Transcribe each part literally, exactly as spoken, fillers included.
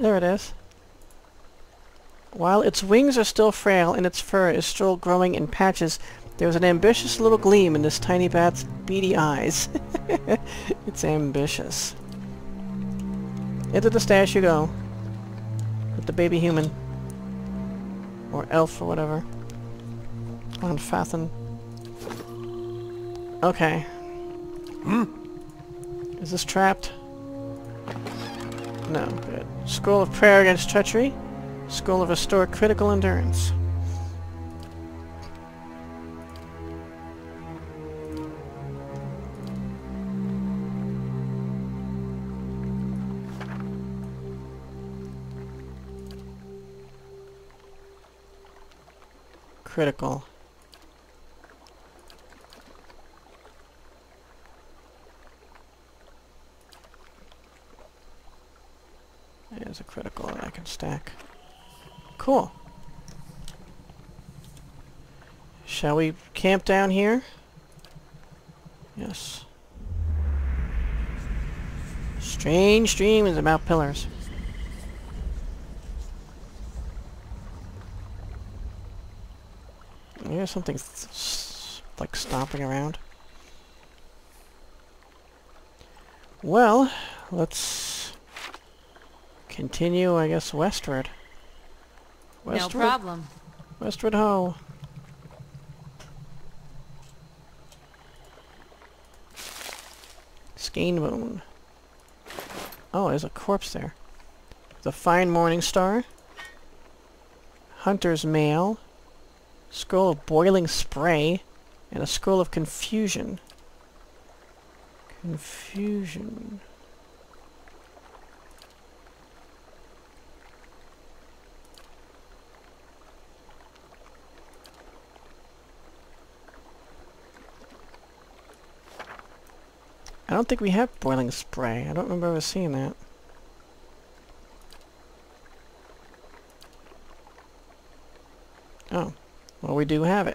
There it is. While its wings are still frail and its fur is still growing in patches, there is an ambitious little gleam in this tiny bat's beady eyes. It's ambitious. Into the stash you go. With the baby human. Or elf or whatever. On Fathen. Okay. Hmm? Is this trapped? No, good. Scroll of Prayer Against Treachery. Scroll of Restore Critical Endurance. Critical. There's a critical that I can stack. Cool. Shall we camp down here? Yes. Strange dream is about pillars. There's something th s like stomping around. Well, let's continue, I guess, westward. Westward. No problem. Westward ho. Skein bone. Oh, there's a corpse there. The Fine Morning Star. Hunter's Mail. Scroll of Boiling Spray. And a Scroll of Confusion. Confusion. I don't think we have Boiling Spray. I don't remember ever seeing that. Oh. Well, we do have it.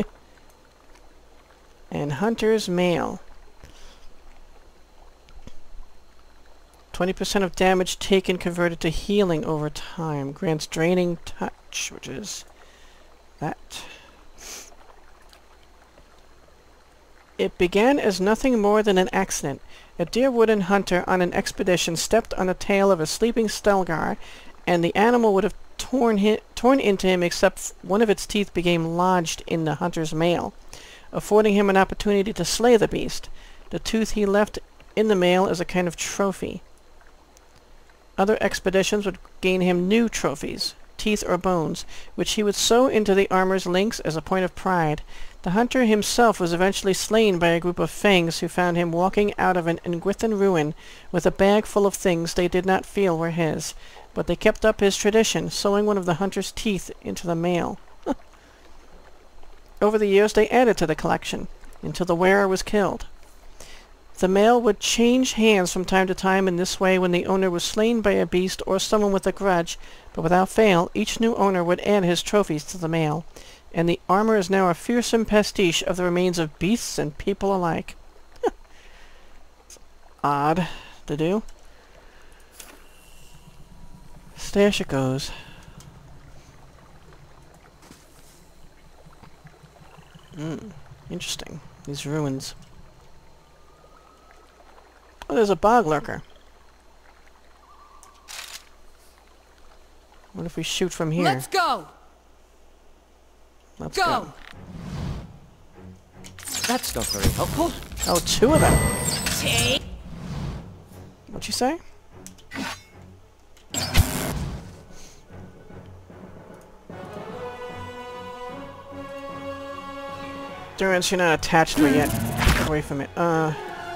And Hunter's Mail. twenty percent of damage taken converted to healing over time. Grants Draining Touch, which is that. It began as nothing more than an accident. A deer-wooden hunter on an expedition stepped on the tail of a sleeping Stelgar, and the animal would have torn, hi torn into him except one of its teeth became lodged in the hunter's mail, affording him an opportunity to slay the beast. The tooth he left in the mail as a kind of trophy. Other expeditions would gain him new trophies, teeth or bones, which he would sew into the armor's links as a point of pride. The hunter himself was eventually slain by a group of Fangs who found him walking out of an Engwithan ruin with a bag full of things they did not feel were his, but they kept up his tradition, sewing one of the hunter's teeth into the mail. Over the years they added to the collection, until the wearer was killed. The mail would change hands from time to time in this way when the owner was slain by a beast or someone with a grudge, but without fail, each new owner would add his trophies to the mail, and the armor is now a fearsome pastiche of the remains of beasts and people alike. It's odd to do. Stash it goes. Hmm, interesting. These ruins. Oh, there's a bog lurker. What if we shoot from here? Let's go! Let's go! go. That's not very helpful. Oh, two of them. Take. What'd you say? Durance, you're not attached to it yet. Get away from it. Uh...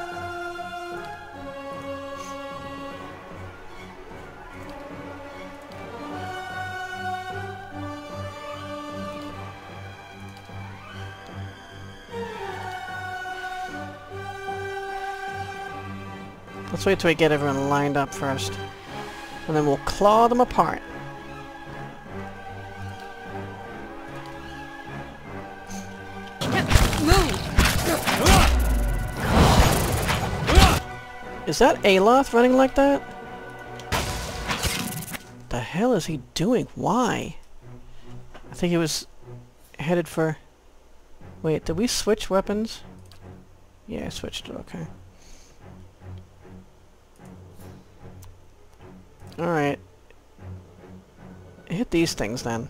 Let's wait till we get everyone lined up first. And then we'll claw them apart. Is that Aloth running like that? the hell is he doing? Why? I think he was headed for... Wait, did we switch weapons? Yeah, I switched it, okay. Alright. Hit these things then.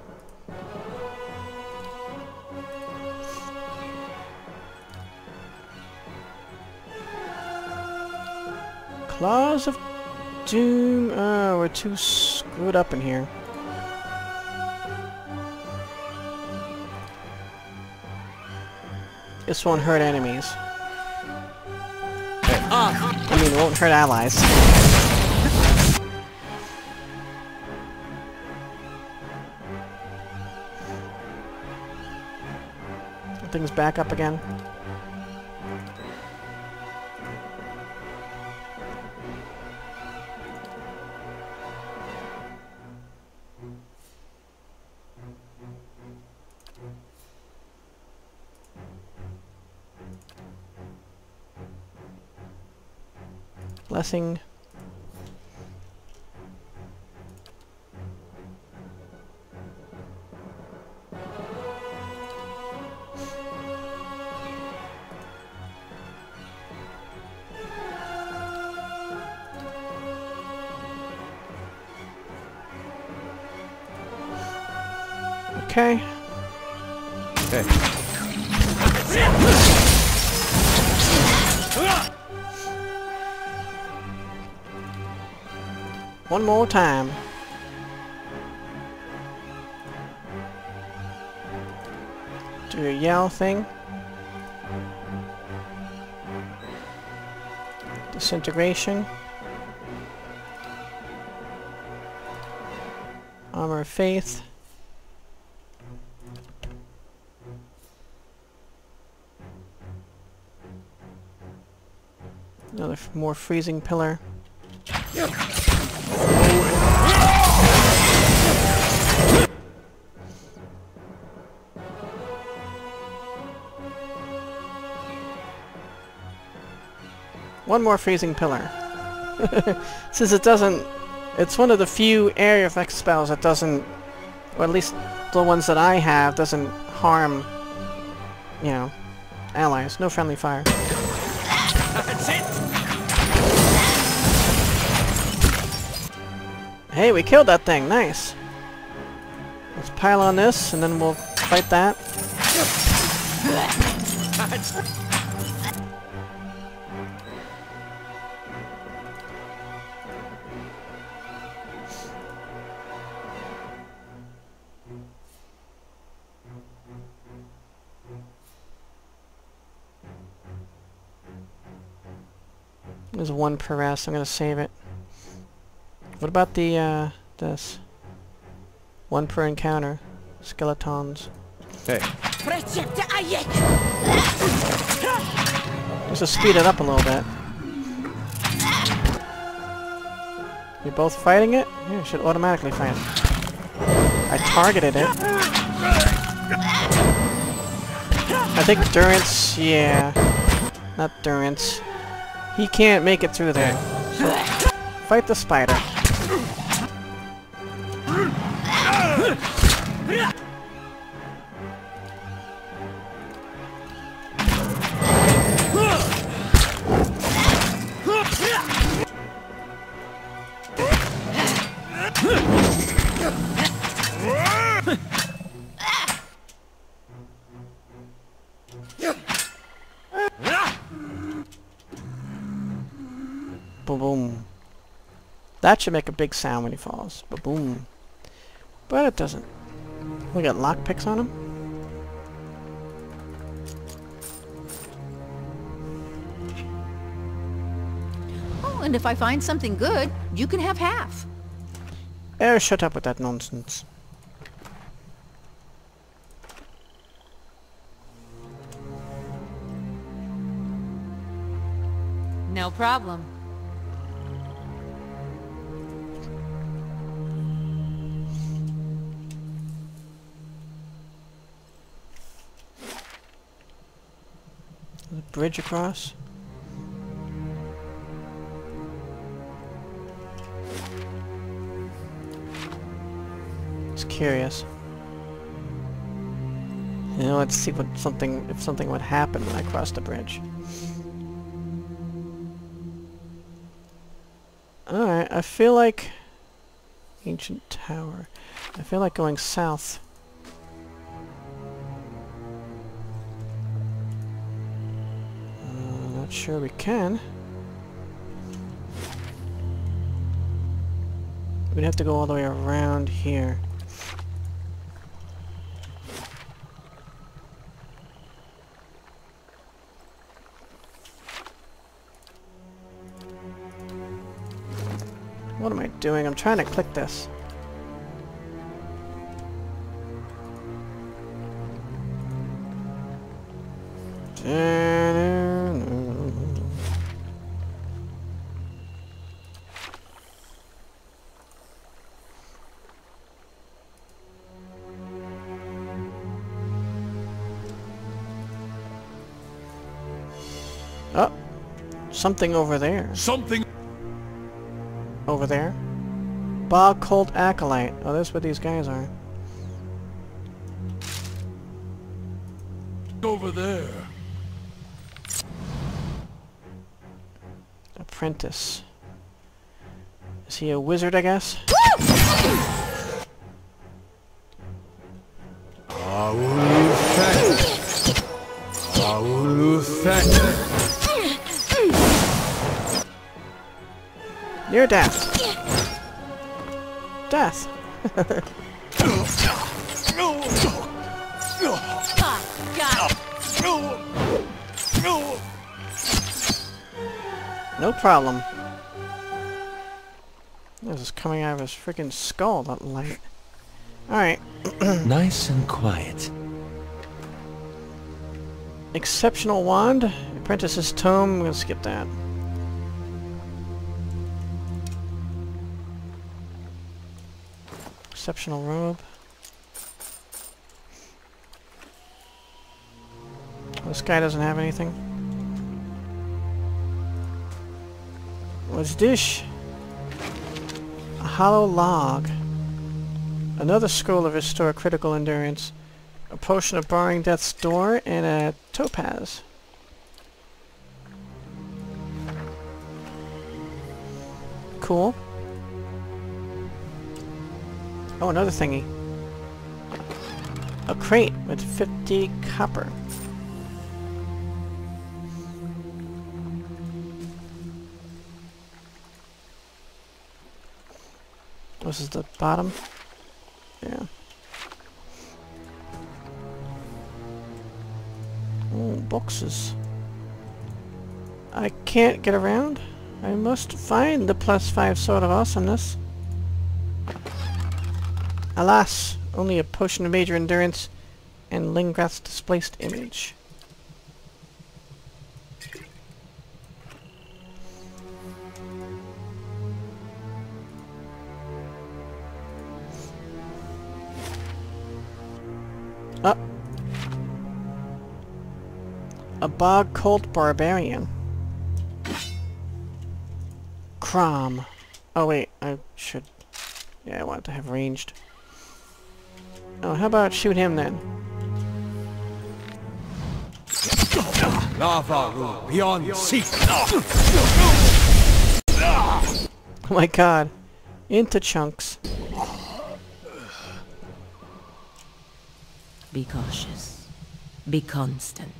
Claws of Doom. Oh, we're too screwed up in here. This won't hurt enemies. Ah. I mean, it won't hurt allies. Things back up again. Blessing. Okay. Okay. One more time. Do a yell thing. Disintegration. Armor of Faith. Another f more freezing pillar. One more freezing pillar. Since it doesn't... It's one of the few area effect spells that doesn't... Or at least the ones that I have doesn't harm... You know... Allies. No friendly fire. That's it. Hey, we killed that thing. Nice. Let's pile on this, and then we'll fight that. There's one per rest. I'm gonna save it. What about the, uh, this? One per encounter. Skeletons. Hey. Just to speed it up a little bit. You're both fighting it? Yeah, you should automatically fight it. I targeted it. I think Durance, yeah. Not Durance. He can't make it through there. So fight the spider. Boom boom. That should make a big sound when he falls. Ba boom. But it doesn't. We got lockpicks on him. Oh, and if I find something good, you can have half. Eh, shut up with that nonsense. No problem. There's a bridge across. curious. You know, let's see what something if something would happen when I cross the bridge. Alright, I feel like... Ancient Tower. I feel like going south. Uh, not sure we can. We'd have to go all the way around here. What am I doing? I'm trying to click this. Oh, something over there. Something Over there. Bog Cult Acolyte. Oh, that's what these guys are. over there. Apprentice. Is he a wizard, I guess? Near death. Death. No problem. This is coming out of his freaking skull, that light. Alright. Nice and quiet. Exceptional wand. Apprentice's tome. I'm gonna skip that. Exceptional robe. This guy doesn't have anything. What's this? A hollow log. Another scroll of restore critical endurance. A potion of barring death's door and a topaz. Cool. Oh, another thingy. A crate with fifty copper. This is the bottom. Yeah. Oh, boxes. I can't get around. I must find the plus five sword of awesomeness. Alas, only a potion of major endurance and Lingrath's displaced image. Up. A bog cult barbarian. Crom. Oh wait, I should... Yeah, I want to have ranged. Oh, how about shoot him then? Lava room beyond seek. Oh my god. Into chunks. Be cautious. Be constant.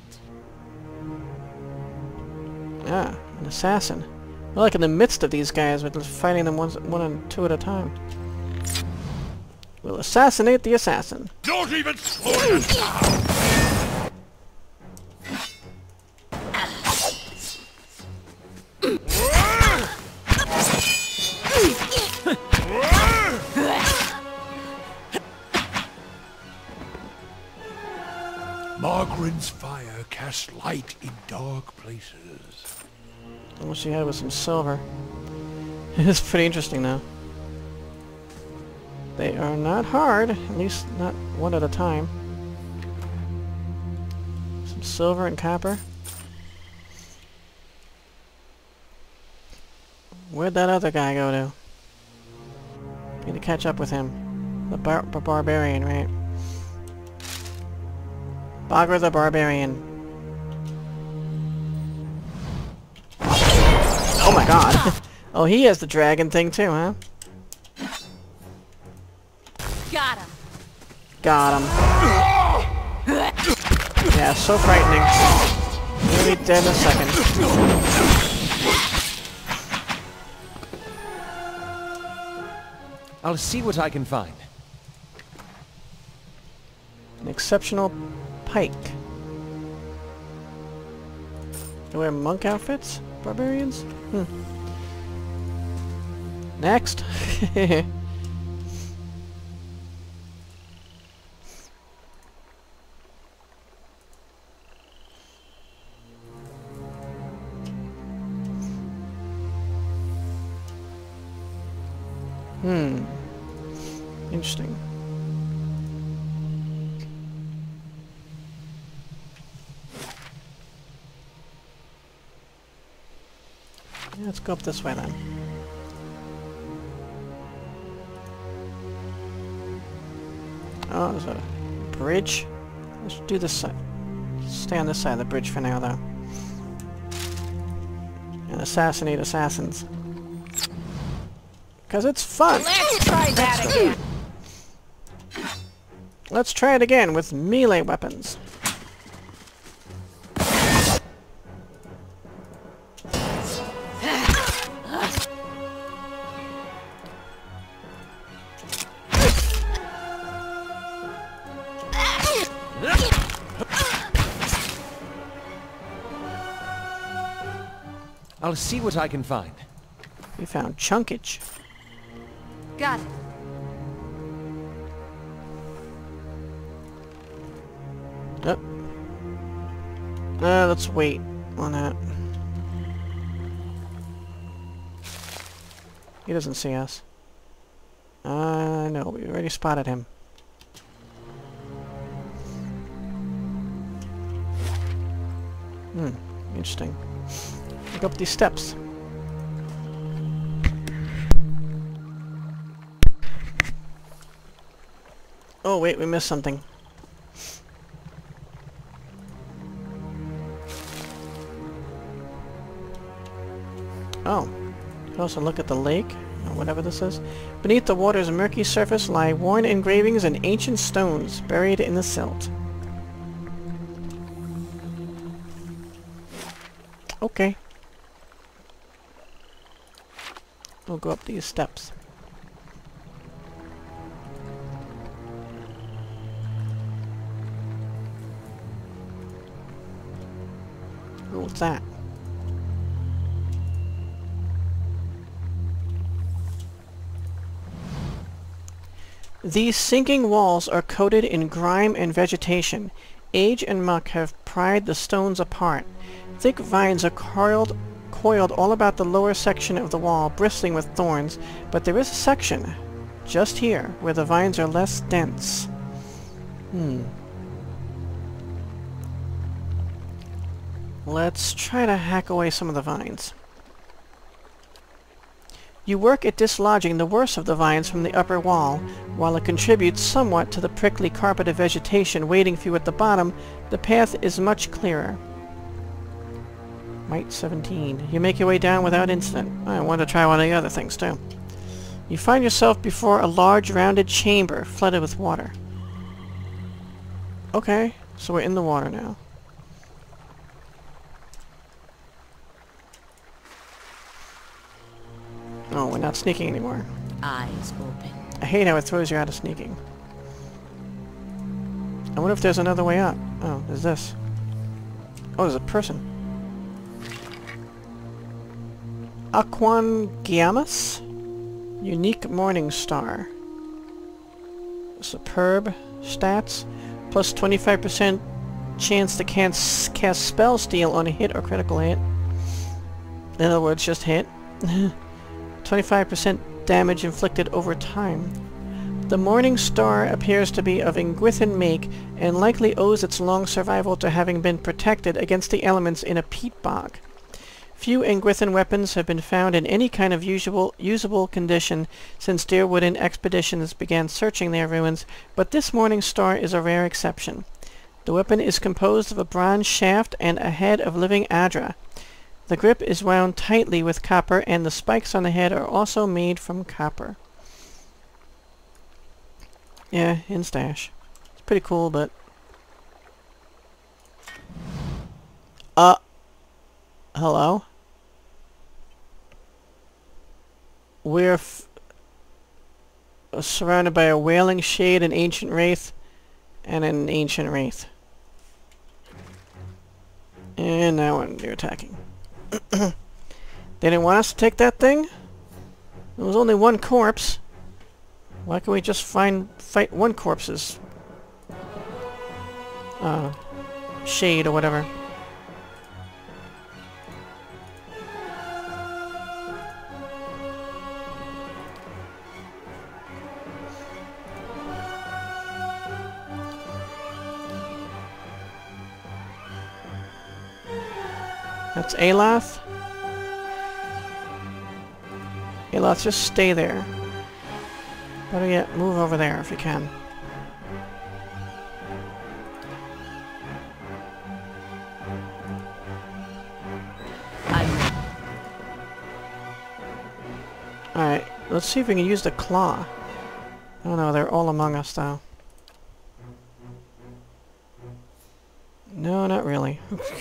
Ah, an assassin. We're like in the midst of these guys, we're just fighting them one, one and two at a time. We'll assassinate the assassin. Don't even slow it down. Margaren's fire casts light in dark places. I wish he had with some silver. It's pretty interesting now. They are not hard, at least not one at a time. Some silver and copper. Where'd that other guy go to? Need to catch up with him. The bar bar barbarian, right? Bogger the barbarian. Oh my god. Oh, he has the dragon thing too, huh? Got him. Got him. Yeah, so frightening. He'll be dead in a second. I'll see what I can find. An exceptional pike. They wear monk outfits? Barbarians? Hmm. Next! Hmm. Interesting. Yeah, let's go up this way then. Oh, there's a bridge. Let's do this side. Stay on this side of the bridge for now, though. And assassinate assassins. Because it's fun! Let's try that again. Let's try it again with melee weapons. I'll see what I can find. We found chunkage. Got it. Uh, uh, let's wait on that. He doesn't see us. Uh, no, we already spotted him. Hmm, interesting. Look up these steps. Oh wait, we missed something. Oh. You can also look at the lake, or whatever this is. Beneath the water's murky surface lie worn engravings and ancient stones buried in the silt. Okay. We'll go up these steps. Oh, what's that? These sinking walls are coated in grime and vegetation. Age and muck have pried the stones apart. Thick vines are coiled, coiled all about the lower section of the wall, bristling with thorns, but there is a section, just here, where the vines are less dense. Hmm. Let's try to hack away some of the vines. You work at dislodging the worst of the vines from the upper wall. While it contributes somewhat to the prickly carpet of vegetation waiting for you at the bottom, the path is much clearer. Might seventeen. You make your way down without incident. I want to try one of the other things too. You find yourself before a large rounded chamber flooded with water. Okay, so we're in the water now. Oh, we're not sneaking anymore. Eyes open. I hate how it throws you out of sneaking. I wonder if there's another way up. Oh, there's this. Oh, there's a person. Aquangiamus? Unique Morning Star. Superb stats. Plus twenty-five percent chance to cast, cast Spell Steal on a hit or critical hit. In other words, just hit. twenty-five percent damage inflicted over time. The Morning Star appears to be of Ingwithan make and likely owes its long survival to having been protected against the elements in a peat bog. Few Engwithan weapons have been found in any kind of usable, usable condition since Deerwooden expeditions began searching their ruins, but this Morning Star is a rare exception. The weapon is composed of a bronze shaft and a head of living Adra. The grip is wound tightly with copper, and the spikes on the head are also made from copper. Yeah, in stash. It's pretty cool, but... Uh... Hello? We're f surrounded by a wailing shade, an ancient wraith, and an ancient wraith. And now they're attacking. They didn't want us to take that thing? There was only one corpse. Why can't we just find fight one corpse's uh, shade or whatever? That's Aloth. Aloth, just stay there. Better yet, move over there if you can. Alright, let's see if we can use the claw. Oh no, they're all among us though. No, not really.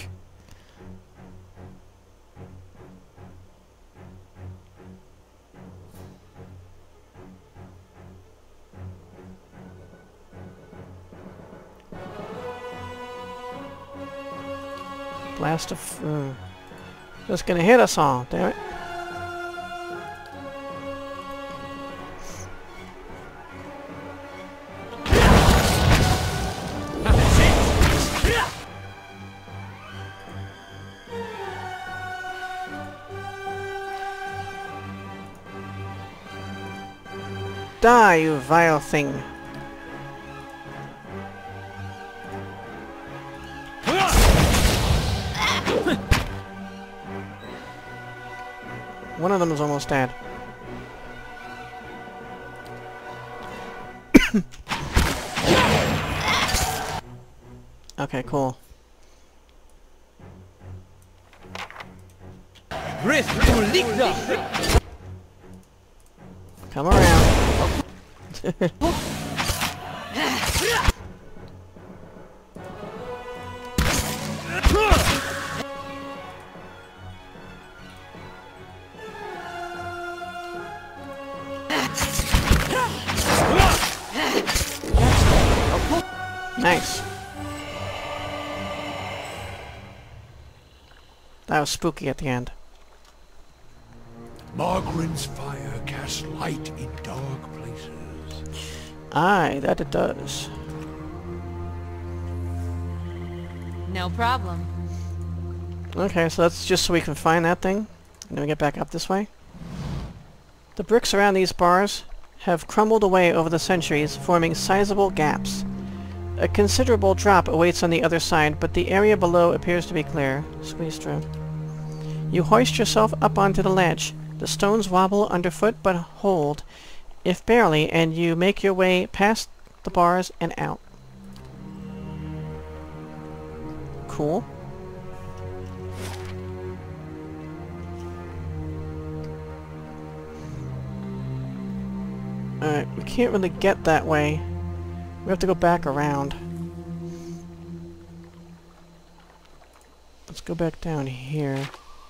Blast of... Uh, that's gonna hit us all, damn it. Die, you vile thing! One of them is almost dead. Okay, cool. Come around. Nice. That was spooky at the end. Margaren's fire casts light in dark places. Aye, that it does. No problem. Okay, so that's just so we can find that thing, and then we get back up this way. The bricks around these bars have crumbled away over the centuries, forming sizable gaps. A considerable drop awaits on the other side, but the area below appears to be clear. Squeeze through. You hoist yourself up onto the ledge. The stones wobble underfoot, but hold, if barely, and you make your way past the bars and out. Cool. Alright, we can't really get that way. We have to go back around. Let's go back down here.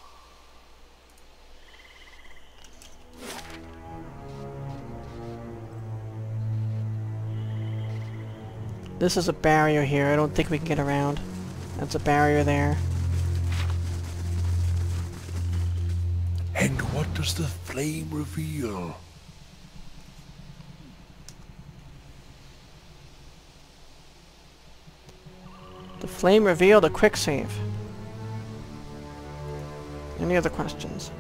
This is a barrier here. I don't think we can get around. That's a barrier there. And what does the flame reveal? The flame revealed a quick save. Any other questions?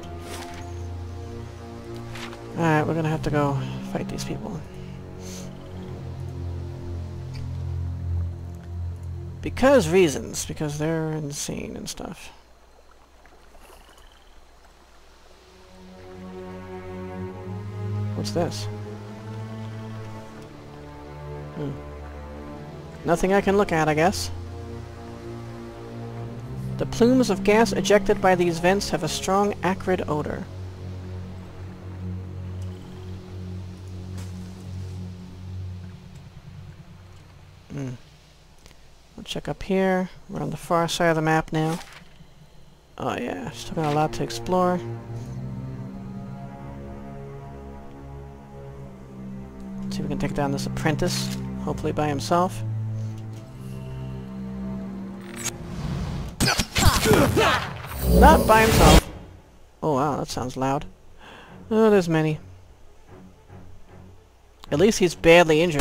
Alright, we're gonna have to go fight these people. Because reasons. Because they're insane and stuff. What's this? Hmm. Nothing I can look at, I guess. The plumes of gas ejected by these vents have a strong, acrid odor. Hmm. We'll check up here. We're on the far side of the map now. Oh yeah, still got a lot to explore. Let's see if we can take down this apprentice, hopefully by himself. Not by himself. Oh wow, that sounds loud. Oh, there's many. At least he's badly injured.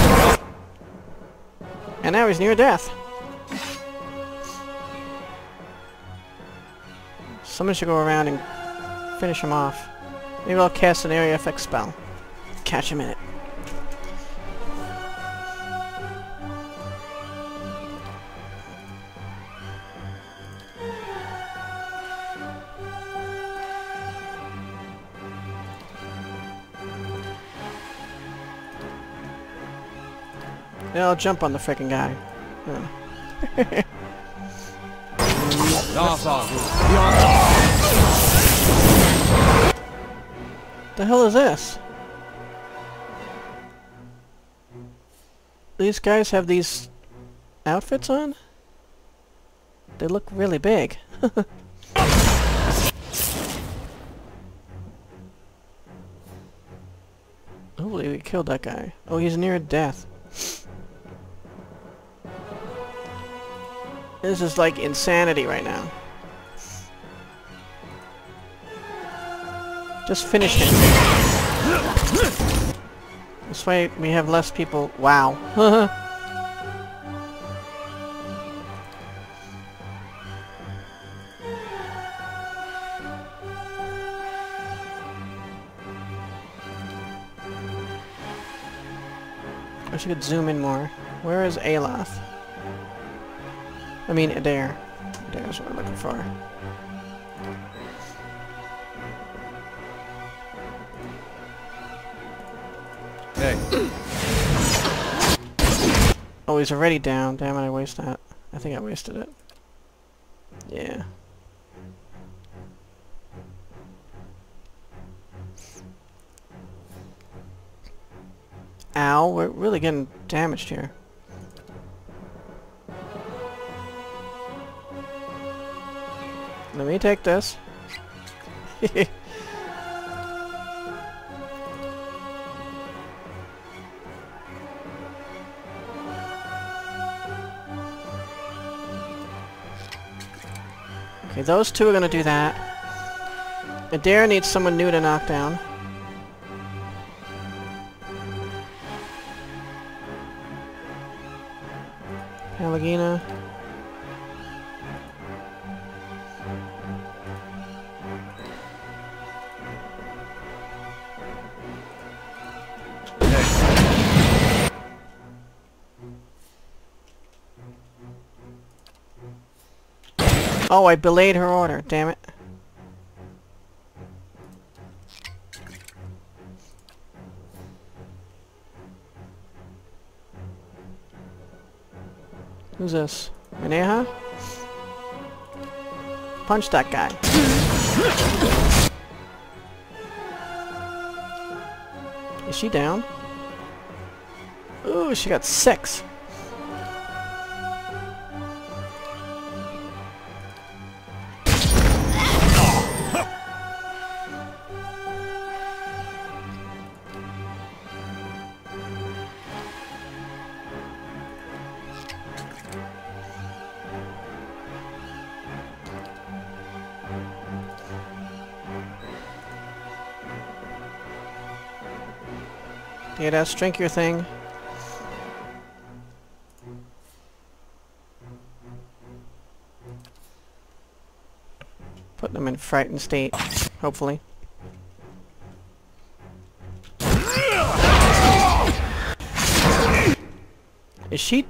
And now he's near death. Someone should go around and finish him off. Maybe I'll cast an area effect spell. Catch him in it. Yeah, I'll jump on the frickin' guy. Yeah. The hell is this? These guys have these outfits on? They look really big. Hopefully we killed that guy. Oh, he's near death. This is like insanity right now. Just finish him. This way we have less people. Wow. I wish I could zoom in more. Where is Aloth? I mean, Adair. Adair's what I'm looking for. Hey. Oh, he's already down. Damn it, I wasted that. I think I wasted it. Yeah. Ow, we're really getting damaged here. Let me take this. Okay, those two are gonna do that. Adair needs someone new to knock down. Pallegina. Oh, I belayed her order, damn it. Who's this? Mineha? Punch that guy. Is she down? Ooh, she got six. Data, drink your thing. Put them in frightened state, hopefully. Is she...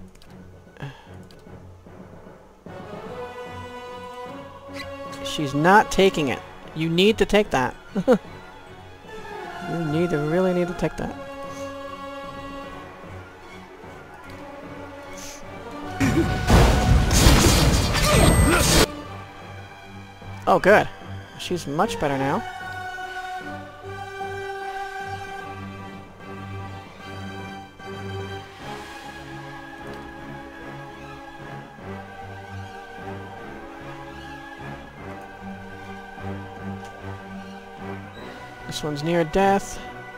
She's not taking it. You need to take that. You need to really need to take that. Oh, good. She's much better now. This one's near death.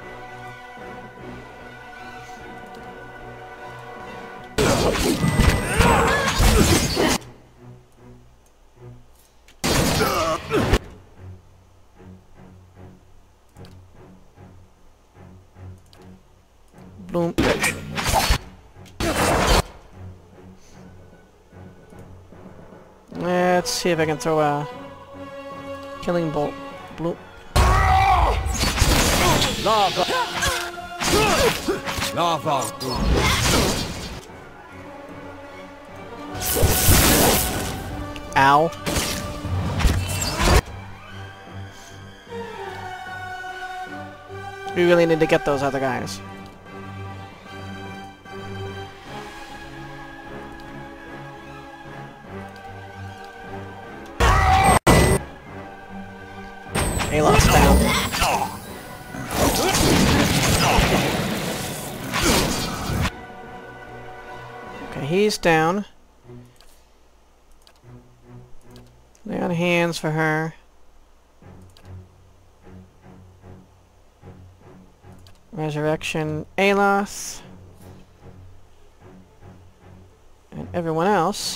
Bloom. Let's see if I can throw a killing bolt. Bloop. Lava! Lava! Ow. We really need to get those other guys. Alo's down. Okay, he's down. Lay on hands for her. Resurrection, Aloth. And everyone else.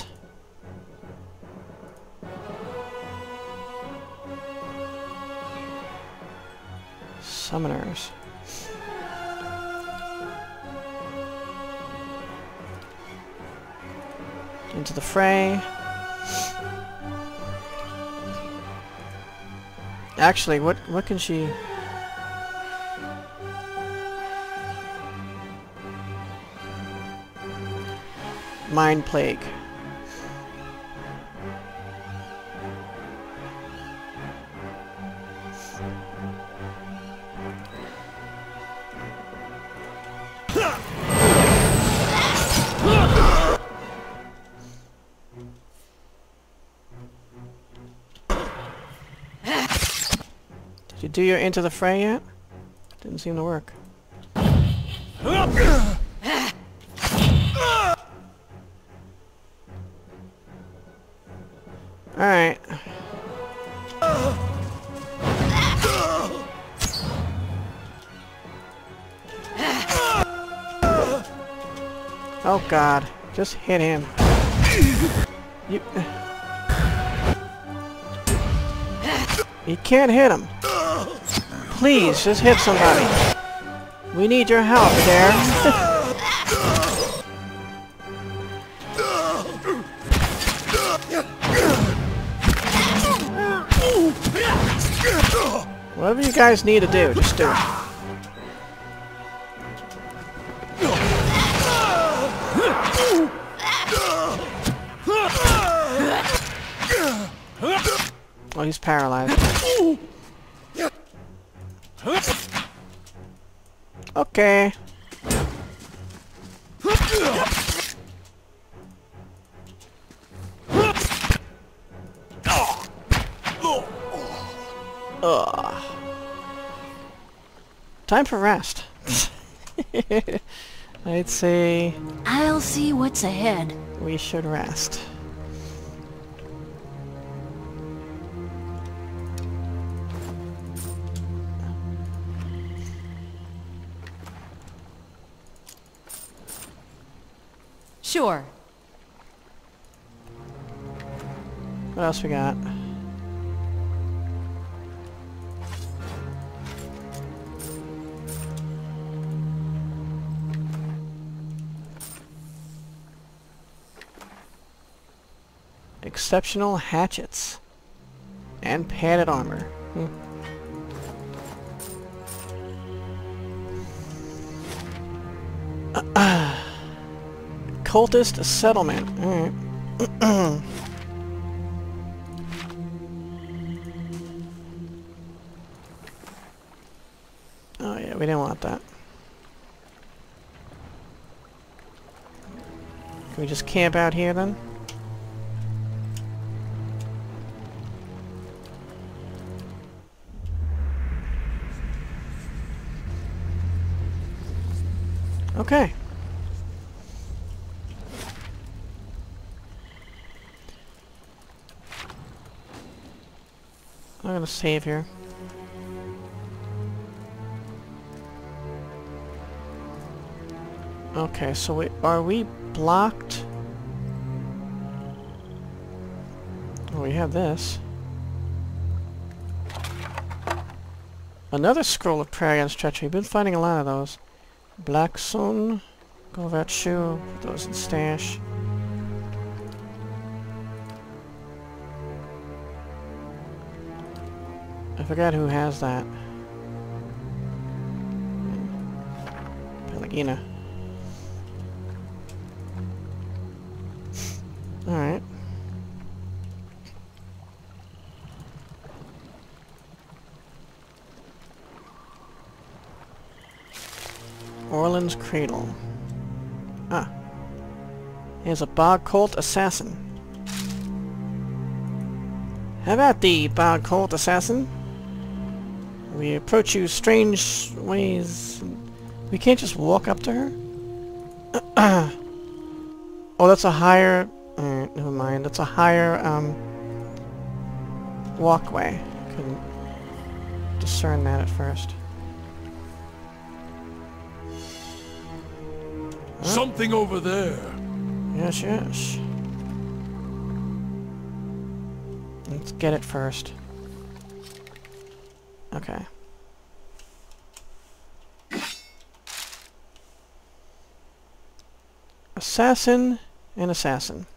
Summoners. Into the fray. Actually, what what can she... Mind Plague. Did you do your Into the Fray yet? Didn't seem to work. Alright. Oh god. Just hit him. You... You can't hit him. Please, just hit somebody. We need your help there. Whatever you guys need to do, just do it. Oh, he's paralyzed. Okay. Ugh. Time for rest. I'd say I'll see what's ahead. we should rest. Sure. What else we got? Exceptional hatchets. And padded armor. Hmm. Cultist settlement. Alright. Oh yeah, we didn't want that. Can we just camp out here then? Okay. I'm gonna save here. Okay, so we, are we blocked? Oh, we have this. Another scroll of prayer against treachery. We've been finding a lot of those. Black Sun, Golvat Shoe, put those in stash. I forgot who has that. Pelagina. Alright. Orland's Cradle. Ah. Here's a Bog Cult Assassin. How about thee, Bog Cult Assassin? We approach you strange ways. We can't just walk up to her? Oh, that's a higher... Alright, never mind. That's a higher, um... walkway. Couldn't discern that at first. Something over there. Yes, yes. Let's get it first. Okay. Assassin and assassin.